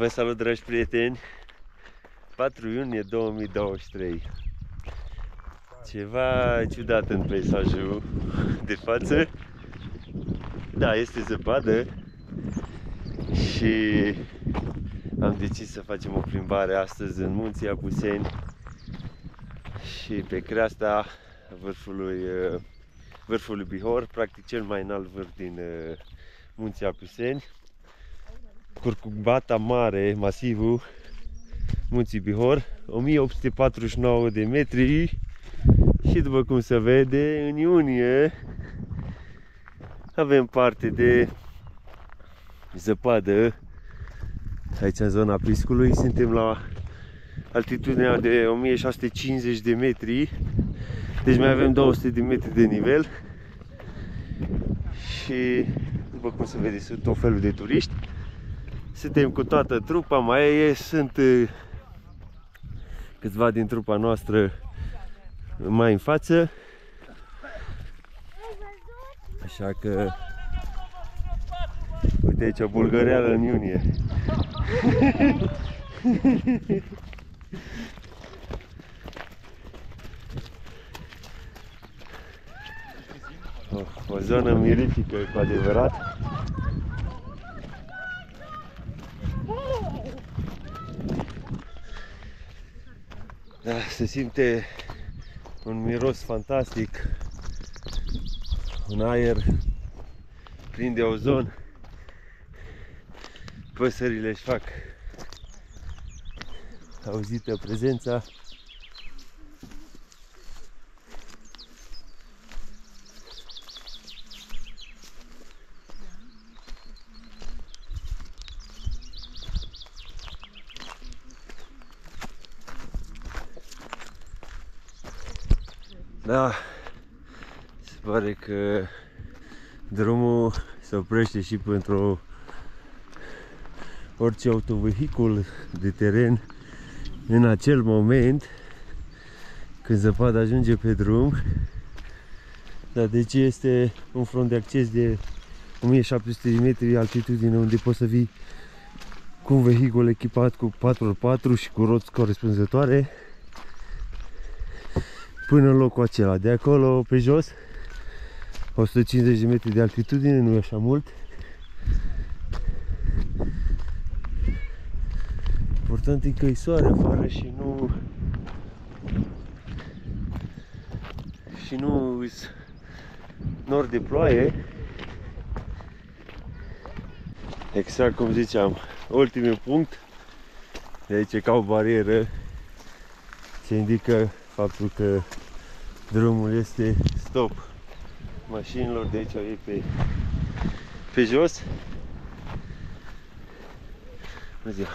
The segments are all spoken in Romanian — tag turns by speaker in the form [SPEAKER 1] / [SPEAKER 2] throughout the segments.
[SPEAKER 1] Vă salut, dragi prieteni! 4 iunie 2023. Ceva ciudat în peisajul de față. Da, este zăpadă și am decis să facem o plimbare astăzi în munții Apuseni și pe creasta vârfului Bihor, practic cel mai înalt vârf din munții Apuseni. Curcubata mare, masivul munții Bihor, 1849 de metri și după cum se vede, în iunie avem parte de zăpadă aici în zona Piscului. Suntem la altitudinea de 1650 de metri, deci mai avem 200 de metri de nivel și după cum se vede sunt tot felul de turiști. Suntem cu toată trupa, sunt câțiva din trupa noastră mai în față, așa că uite aici o bulgăreală în iunie. O zonă mirifică cu adevărat. Da, se simte un miros fantastic, un aer plin de ozon. Păsările își fac auzită prezența. Da, se pare că drumul se oprește și pentru orice autovehicul de teren în acel moment când zăpada ajunge pe drum. Dar deci este un front de acces de 1700 de metri altitudine, unde poți să vii cu un vehicul echipat cu 4x4 și cu roți corespunzătoare până în locul acela. De acolo pe jos 150 de metri de altitudine, nu e așa mult. Important e că e soare afară și nu nori de ploaie. Exact cum ziceam, ultimul punct de aici e ca o barieră ce indică faptul că drumul este stop mașinilor. De aici e pe jos. Bună ziua!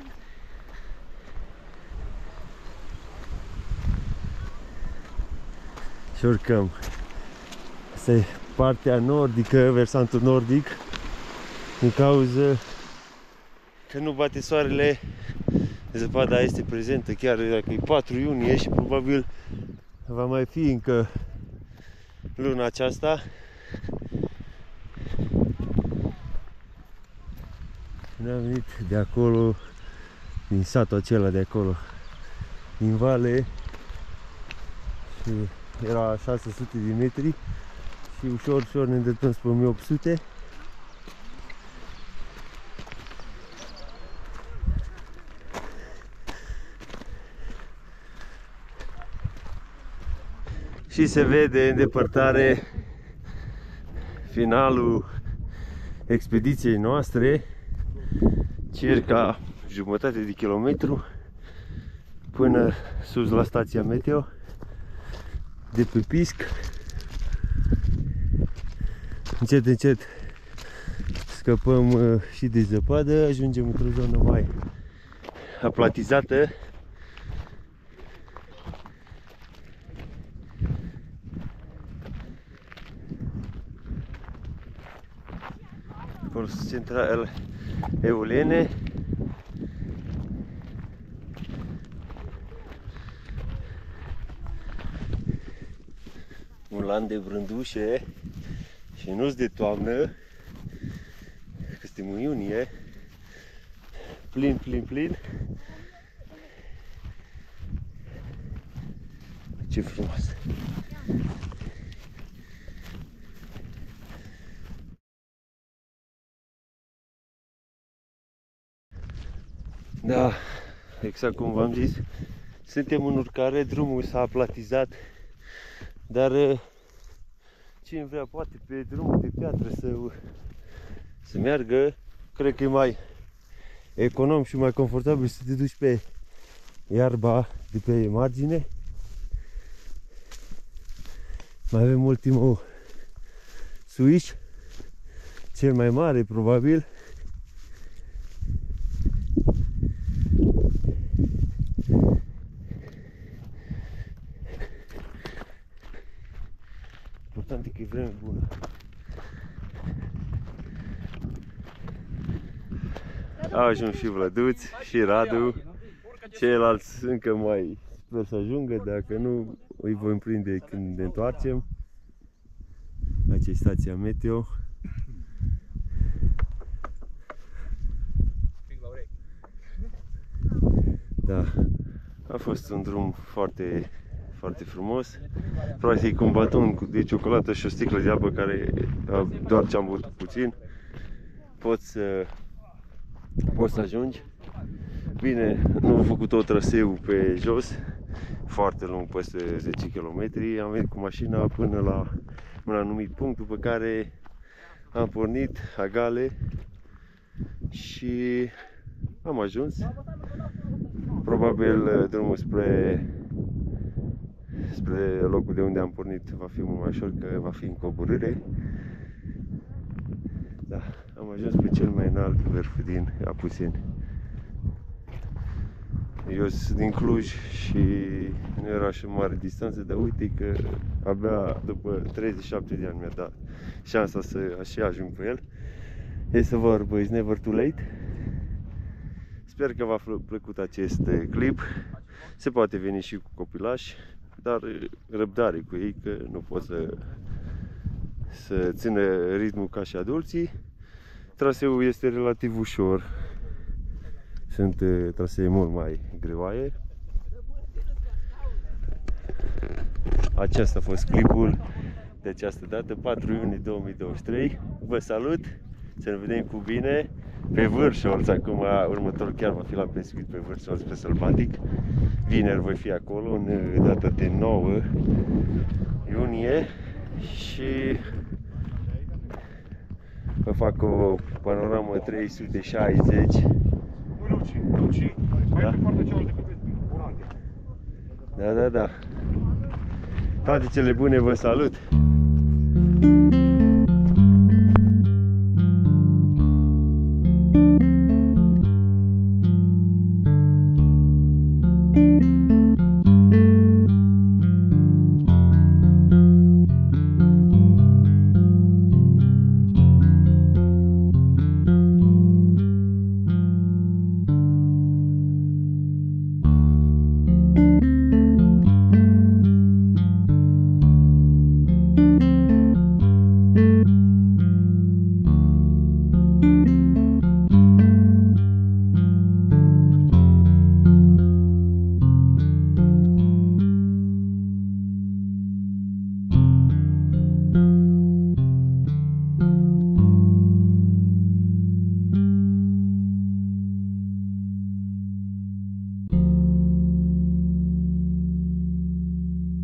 [SPEAKER 1] Și urcăm. Asta e partea nordică, versantul nordic, din cauza că nu bate soarele. Zăpada este prezentă chiar dacă e 4 iunie și probabil va mai fi încă luna aceasta. Noi am venit de acolo, din satul acela de acolo, din vale, și era 600 de metri și ușor, ușor ne îndreptăm spre 1800. Și se vede în depărtare finalul expediției noastre, circa jumătate de kilometru până sus la stația meteo de pe pisc. Încet, încet scăpăm și de zăpadă, ajungem într-o zonă mai aplatizată. Folosul central eoliene. Un lan de brândușe și nu-s de toamnă, că suntem în iunie. plin, plin, plin. Ce frumos! Da, exact cum v-am zis, suntem în urcare, drumul s-a aplatizat, dar cine vrea poate pe drumul de piatră să meargă. Cred că e mai econom și mai confortabil să te duci pe iarba de pe margine. Mai avem ultimul switch, cel mai mare probabil. Important e că e vreme bună. Au ajuns și Vlăduț și Radu. Ceilalți încă mai sper să ajungă, dacă nu îi vom prinde când ne întoarcem. Aici e stația meteo. Da, a fost un drum foarte, foarte frumos. Practic un baton de ciocolată și o sticlă de apă care doar ce am băut puțin. Poți să ajungi. Bine, nu am făcut tot traseul pe jos, foarte lung, peste 10 km. Am venit cu mașina până la un anumit punct, după care am pornit Agale și am ajuns. Probabil drumul spre locul de unde am pornit va fi mult mai ușor, că va fi în coborâre. Da, am ajuns pe cel mai înalt vârf din Apuseni. Eu sunt din Cluj și nu era așa mare distanță, dar uite că abia după 37 de ani mi-a dat șansa să așa ajung pe el. Este vorba, it's never too late. Sper că v-a plăcut acest clip. Se poate veni și cu copilași, dar răbdare cu ei, că nu pot să țină ritmul ca și adulții. Traseul este relativ ușor. Sunt trasee mult mai greoaie. Acesta a fost clipul de această dată, 4 iunie 2023. Vă salut, să ne vedem cu bine pe Vârșorț. Acum următorul chiar va fi la pescuit pe Vârșorț, pe Sălbatic. Vineri voi fi acolo, în data de 9 iunie. Și vă fac o panoramă 360. Da? Da. Toate cele bune, vă salut!